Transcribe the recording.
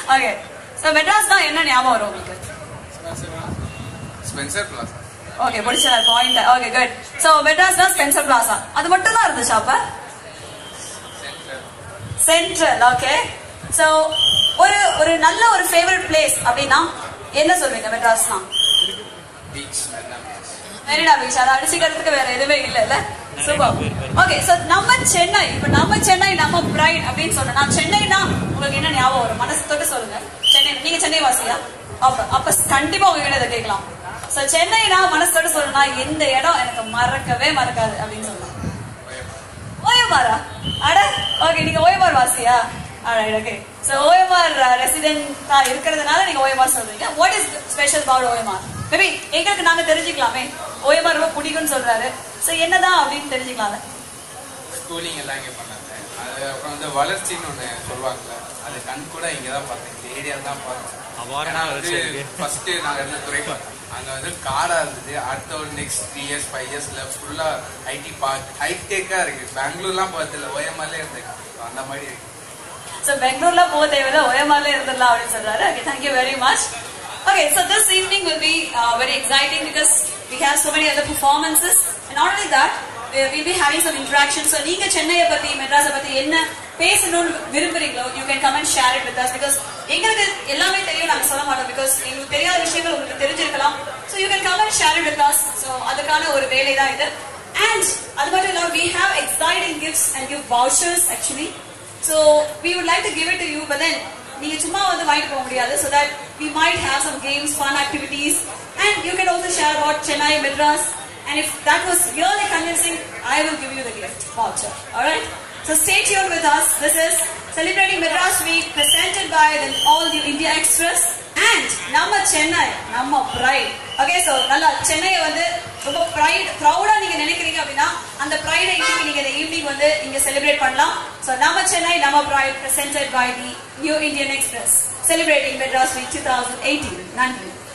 Okay. So Madras na enna nyabam varum ungalku? Spencer Plaza. Okay, podicha point. Okay, good. So Madras na Spencer Plaza. Adu mattum da irundha shop. Central, okay. So ஒரு நல்ல ஒரு favorite place அப்படினா என்ன சொல்வீங்க மெட்ராஸ்னா? Beach, Marina Beach. அத அடிச்சிக்கிறதுக்கு வேற எதுவே இல்ல. Super. Okay, so நம்ம சென்னை, இப்ப நம்ம சென்னை நம்ம pride அப்படினு சொன்னா சென்னைனா உங்களுக்கு என்ன ஞாபகம் வரும்? மனசு தொட்டு சொல்லுங்க. சென்னை நீங்க சென்னை வாசியா? அப்ப கண்டிப்பா உங்ககிட்ட இத கேட்கலாம். So சென்னைனா மனசு தொட்டு சொல்லனா இந்த இடம் எனக்கு மறக்கவே மறக்காது அப்படினு சொல்லலாம். OMR. அட ஓகே நீங்க OMR வாசியா? Alright, okay. So OMR resident இருக்கிறதுனால நீங்க OMR சொல்றீங்க. What is special about OMR? Maybe எங்களுக்கு நாங்க தெரிஞ்சிக்கலாமே. OMR ரொம்ப பிடிக்கும்னு சொல்றாரு. So என்னதான் அப்படினு தெரிஞ்சிக்கலாம்ல. ஸ்கூலிங் எல்லாம் இங்க பண்ணாங்க. அது அப்புறம் வந்து வளர்ச்சின்னு ஒன்னு சொல்வாங்க. அது கண் கூட இங்க தான் பார்த்தேன். இந்த ஏரியா தான் பார்த்தேன். அவாரனா வந்து ஃபர்ஸ்ட் நாங்க இருந்த துறை அங்க வந்து காடா இருந்தது. அடுத்த ஒரு நெக்ஸ்ட் 3 years 5 yearsல ஃபுல்லா ஐடி பார்க் ஹைடெக்கா இருக்கு. பெங்களூர்லாம் பார்த்தல OMRல இருக்கு. அந்த மாதிரி இருக்கு. So Bangalore போக தேவையில்ல OMR ல இருந்துடலாம் அப்படின்னு சொல்றாரு. Okay, thank you very much. Okay, so this evening will be very exciting because we have so many other performances and not only that we'll be having some interaction. So நீங்க சென்னையை பத்தி மெட்ராஸை பத்தி என்ன பேசணும்னு விரும்புறீங்களோ you can come and share it with us because எங்களுக்கு எல்லாமே தெரியும் நாங்க சொல்ல மாட்டோம் because எங்களுக்கு தெரியாத விஷயங்கள் உங்களுக்கு தெரிஞ்சிருக்கலாம். So you can come and share it with us. So அதுக்கான ஒரு வேலை தான் இது. And அது மட்டும் இல்லாம we have exciting gifts and gift vouchers actually. So we would like to give it to you, but then நீங்க சும்மா வந்து வாங்கிட்டு போக முடியாது. So that we might have some games, fun activities, and you can also share about Chennai Madras. And if that was really convincing, I will give you the gift voucher. All right. So stay tuned with us. This is celebrating Madras Week, presented by the All New India Express and Namma Chennai, Namma Pride. Okay, so நல்லா சென்னையை வந்து ரொம்ப ப்ரௌடா நீங்க நினைக்கிறீங்க அப்படின்னா அந்த ப்ரைடை இன்னைக்கு நீங்க இந்த ஈவினிங் வந்து இங்க செலிப்ரேட் பண்ணலாம். So Namma Chennai, Namma Pride, presented by the New Indian Express, celebrating Madras Week 2018. நன்றி.